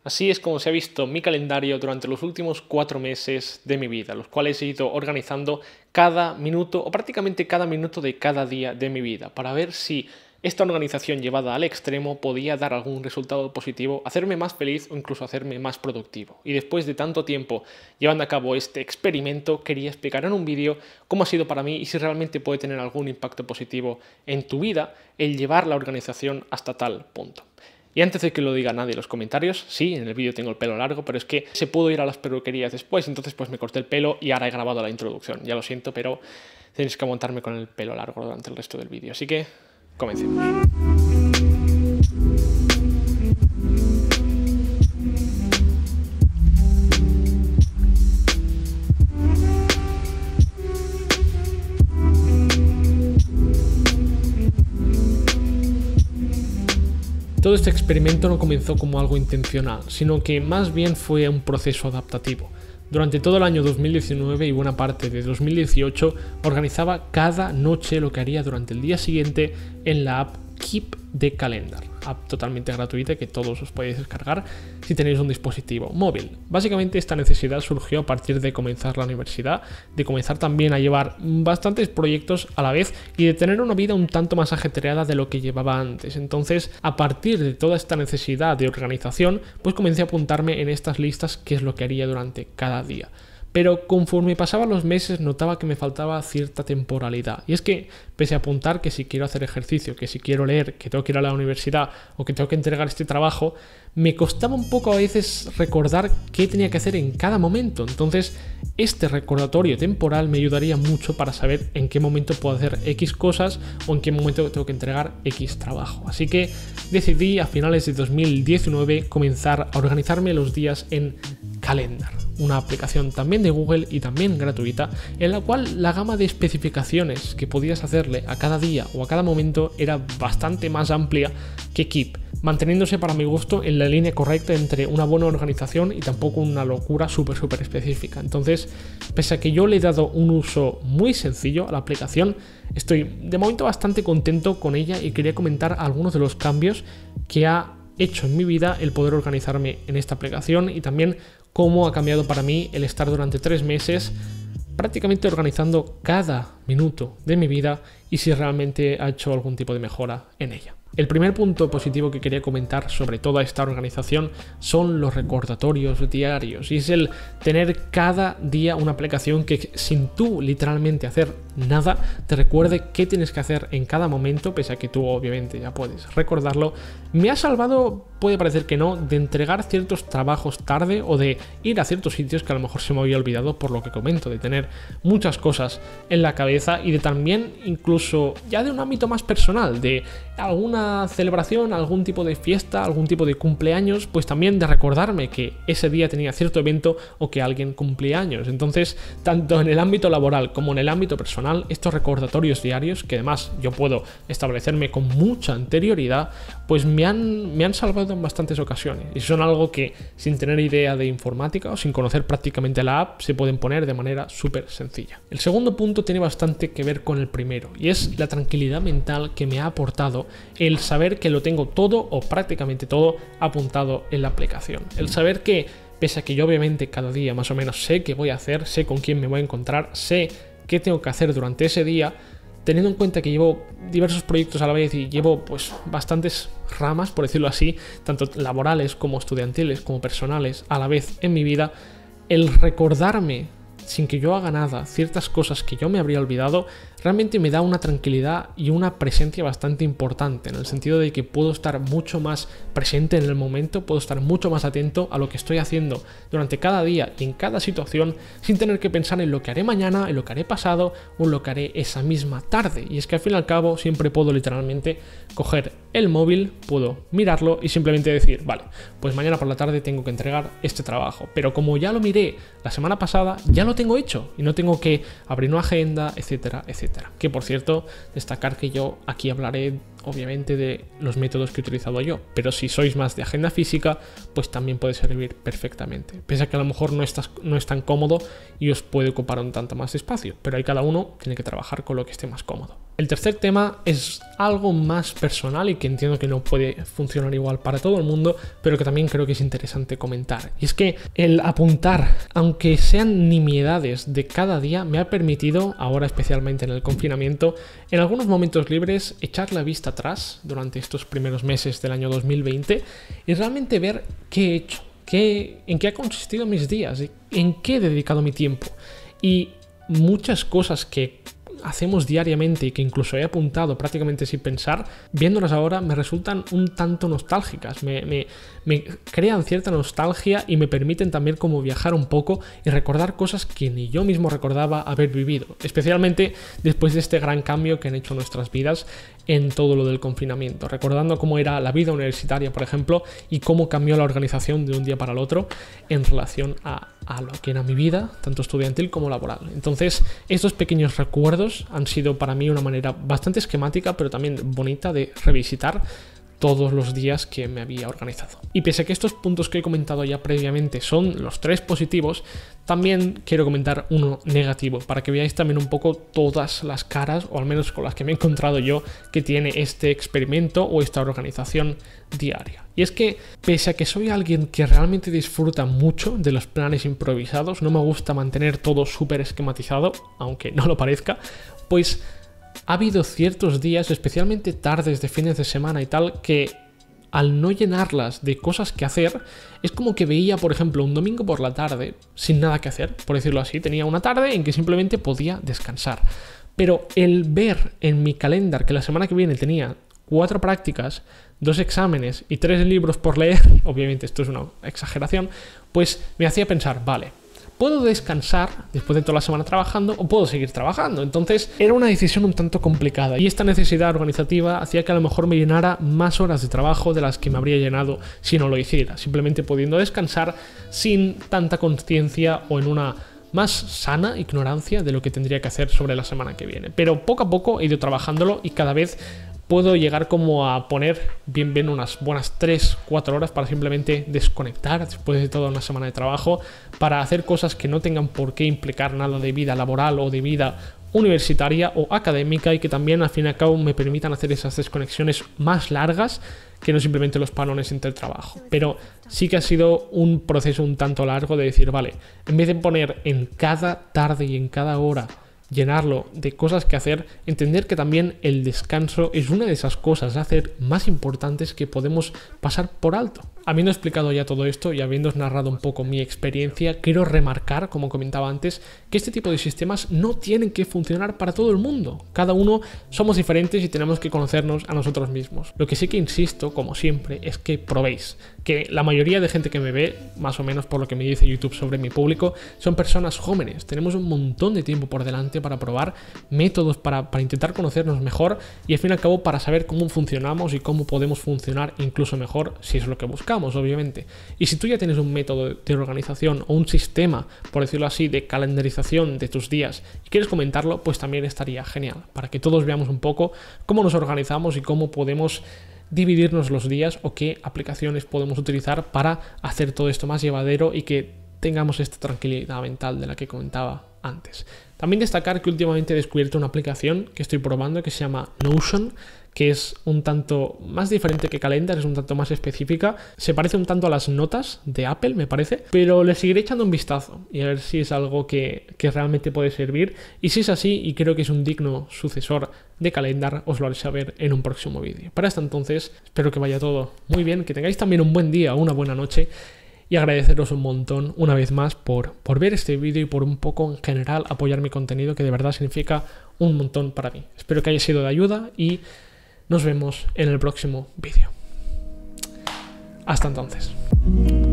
Así es como se ha visto mi calendario durante los últimos 4 meses de mi vida, los cuales he ido organizando cada minuto o prácticamente cada minuto de cada día de mi vida para ver si esta organización llevada al extremo podía dar algún resultado positivo, hacerme más feliz o incluso hacerme más productivo. Y después de tanto tiempo llevando a cabo este experimento, quería explicar en un vídeo cómo ha sido para mí y si realmente puede tener algún impacto positivo en tu vida el llevar la organización hasta tal punto. Y antes de que lo diga nadie en los comentarios, sí, en el vídeo tengo el pelo largo, pero es que se pudo ir a las peluquerías después, entonces pues me corté el pelo y ahora he grabado la introducción. Ya lo siento, pero tenéis que aguantarme con el pelo largo durante el resto del vídeo. Así que, comencemos. Todo este experimento no comenzó como algo intencional, sino que más bien fue un proceso adaptativo. Durante todo el año 2019 y buena parte de 2018 organizaba cada noche lo que haría durante el día siguiente en la app Keep de Calendar, app totalmente gratuita que todos os podéis descargar si tenéis un dispositivo móvil. Básicamente esta necesidad surgió a partir de comenzar la universidad, de comenzar también a llevar bastantes proyectos a la vez y de tener una vida un tanto más ajetreada de lo que llevaba antes. Entonces, a partir de toda esta necesidad de organización, pues comencé a apuntarme en estas listas qué es lo que haría durante cada día. Pero conforme pasaban los meses notaba que me faltaba cierta temporalidad. Y es que, pese a apuntar que si quiero hacer ejercicio, que si quiero leer, que tengo que ir a la universidad o que tengo que entregar este trabajo, me costaba un poco a veces recordar qué tenía que hacer en cada momento. Entonces, este recordatorio temporal me ayudaría mucho para saber en qué momento puedo hacer X cosas o en qué momento tengo que entregar X trabajo. Así que decidí a finales de 2019 comenzar a organizarme los días en Calendar, una aplicación también de Google y también gratuita, en la cual la gama de especificaciones que podías hacerle a cada día o a cada momento era bastante más amplia que Keep, manteniéndose para mi gusto en la línea correcta entre una buena organización y tampoco una locura súper específica. Entonces, pese a que yo le he dado un uso muy sencillo a la aplicación, estoy de momento bastante contento con ella y quería comentar algunos de los cambios que ha hecho en mi vida el poder organizarme en esta aplicación y también cómo ha cambiado para mí el estar durante 3 meses prácticamente organizando cada minuto de mi vida y si realmente ha hecho algún tipo de mejora en ella. El primer punto positivo que quería comentar sobre toda esta organización son los recordatorios diarios y es el tener cada día una aplicación que sin tú literalmente hacer nada te recuerde qué tienes que hacer en cada momento, pese a que tú obviamente ya puedes recordarlo. Me ha salvado, puede parecer que no, de entregar ciertos trabajos tarde o de ir a ciertos sitios que a lo mejor se me había olvidado por lo que comento, de tener muchas cosas en la cabeza y de también incluso ya de un ámbito más personal, de alguna celebración, algún tipo de fiesta, algún tipo de cumpleaños, pues también de recordarme que ese día tenía cierto evento o que alguien cumplía años. Entonces, tanto en el ámbito laboral como en el ámbito personal, estos recordatorios diarios, que además yo puedo establecerme con mucha anterioridad, pues me han salvado en bastantes ocasiones. Y son algo que sin tener idea de informática o sin conocer prácticamente la app, se pueden poner de manera súper sencilla. El segundo punto tiene bastante que ver con el primero y es la tranquilidad mental que me ha aportado el saber que lo tengo todo o prácticamente todo apuntado en la aplicación. El saber que, pese a que yo obviamente cada día más o menos sé qué voy a hacer, sé con quién me voy a encontrar, sé qué tengo que hacer durante ese día, teniendo en cuenta que llevo diversos proyectos a la vez y llevo pues bastantes ramas, por decirlo así, tanto laborales como estudiantiles como personales a la vez en mi vida, el recordarme sin que yo haga nada ciertas cosas que yo me habría olvidado, realmente me da una tranquilidad y una presencia bastante importante, en el sentido de que puedo estar mucho más presente en el momento, puedo estar mucho más atento a lo que estoy haciendo durante cada día y en cada situación, sin tener que pensar en lo que haré mañana, en lo que haré pasado o en lo que haré esa misma tarde. Y es que al fin y al cabo siempre puedo literalmente coger el móvil, puedo mirarlo y simplemente decir, vale, pues mañana por la tarde tengo que entregar este trabajo, pero como ya lo miré la semana pasada, ya lo tengo hecho y no tengo que abrir una agenda, etcétera, etcétera. Que por cierto, destacar que yo aquí hablaré obviamente de los métodos que he utilizado yo, pero si sois más de agenda física, pues también puede servir perfectamente, pese a que a lo mejor no es tan cómodo y os puede ocupar un tanto más de espacio, pero ahí cada uno tiene que trabajar con lo que esté más cómodo. El tercer tema es algo más personal y que entiendo que no puede funcionar igual para todo el mundo, pero que también creo que es interesante comentar. Y es que el apuntar, aunque sean nimiedades de cada día, me ha permitido, ahora especialmente en el confinamiento, en algunos momentos libres, echar la vista atrás durante estos primeros meses del año 2020 y realmente ver qué he hecho, en qué ha consistido mis días, en qué he dedicado mi tiempo. Y muchas cosas que hacemos diariamente y que incluso he apuntado prácticamente sin pensar, viéndolas ahora me resultan un tanto nostálgicas, me crean cierta nostalgia y me permiten también como viajar un poco y recordar cosas que ni yo mismo recordaba haber vivido, especialmente después de este gran cambio que han hecho nuestras vidas en todo lo del confinamiento, recordando cómo era la vida universitaria, por ejemplo, y cómo cambió la organización de un día para el otro en relación a lo que era mi vida, tanto estudiantil como laboral. Entonces, estos pequeños recuerdos han sido para mí una manera bastante esquemática, pero también bonita de revisitar todos los días que me había organizado. Y pese a que estos puntos que he comentado ya previamente son los 3 positivos, también quiero comentar uno negativo, para que veáis también un poco todas las caras, o al menos con las que me he encontrado yo, que tiene este experimento o esta organización diaria. Y es que, pese a que soy alguien que realmente disfruta mucho de los planes improvisados, no me gusta mantener todo súper esquematizado, aunque no lo parezca, pues ha habido ciertos días, especialmente tardes de fines de semana y tal, que al no llenarlas de cosas que hacer, es como que veía, por ejemplo, un domingo por la tarde sin nada que hacer, por decirlo así. Tenía una tarde en que simplemente podía descansar. Pero el ver en mi calendario que la semana que viene tenía 4 prácticas, 2 exámenes y 3 libros por leer, obviamente esto es una exageración, pues me hacía pensar, vale, ¿puedo descansar después de toda la semana trabajando o puedo seguir trabajando? Entonces era una decisión un tanto complicada y esta necesidad organizativa hacía que a lo mejor me llenara más horas de trabajo de las que me habría llenado si no lo hiciera, simplemente pudiendo descansar sin tanta conciencia o en una más sana ignorancia de lo que tendría que hacer sobre la semana que viene. Pero poco a poco he ido trabajándolo y cada vez puedo llegar como a poner bien unas buenas 3-4 horas para simplemente desconectar después de toda una semana de trabajo, para hacer cosas que no tengan por qué implicar nada de vida laboral o de vida universitaria o académica y que también al fin y al cabo me permitan hacer esas desconexiones más largas que no simplemente los parones entre el trabajo. Pero sí que ha sido un proceso un tanto largo de decir, vale, en vez de poner en cada tarde y en cada hora llenarlo de cosas que hacer, entender que también el descanso es una de esas cosas a hacer más importantes que podemos pasar por alto. Habiendo explicado ya todo esto y habiéndoos narrado un poco mi experiencia, quiero remarcar, como comentaba antes, que este tipo de sistemas no tienen que funcionar para todo el mundo. Cada uno somos diferentes y tenemos que conocernos a nosotros mismos. Lo que sí que insisto, como siempre, es que probéis. Que la mayoría de gente que me ve, más o menos por lo que me dice YouTube sobre mi público, son personas jóvenes. Tenemos un montón de tiempo por delante para probar métodos, para intentar conocernos mejor y al fin y al cabo para saber cómo funcionamos y cómo podemos funcionar incluso mejor si es lo que buscamos, obviamente. Y si tú ya tienes un método de organización o un sistema, por decirlo así, de calendarización de tus días y quieres comentarlo, pues también estaría genial, para que todos veamos un poco cómo nos organizamos y cómo podemos dividirnos los días o qué aplicaciones podemos utilizar para hacer todo esto más llevadero y que tengamos esta tranquilidad mental de la que comentaba antes. También destacar que últimamente he descubierto una aplicación que estoy probando que se llama Notion, que es un tanto más diferente que Calendar, es un tanto más específica, se parece un tanto a las notas de Apple, me parece, pero le seguiré echando un vistazo y a ver si es algo que realmente puede servir, y si es así, y creo que es un digno sucesor de Calendar, os lo haré saber en un próximo vídeo. Para hasta entonces, espero que vaya todo muy bien, que tengáis también un buen día o una buena noche, y agradeceros un montón una vez más por ver este vídeo y por un poco en general apoyar mi contenido, que de verdad significa un montón para mí. Espero que haya sido de ayuda y nos vemos en el próximo vídeo. Hasta entonces.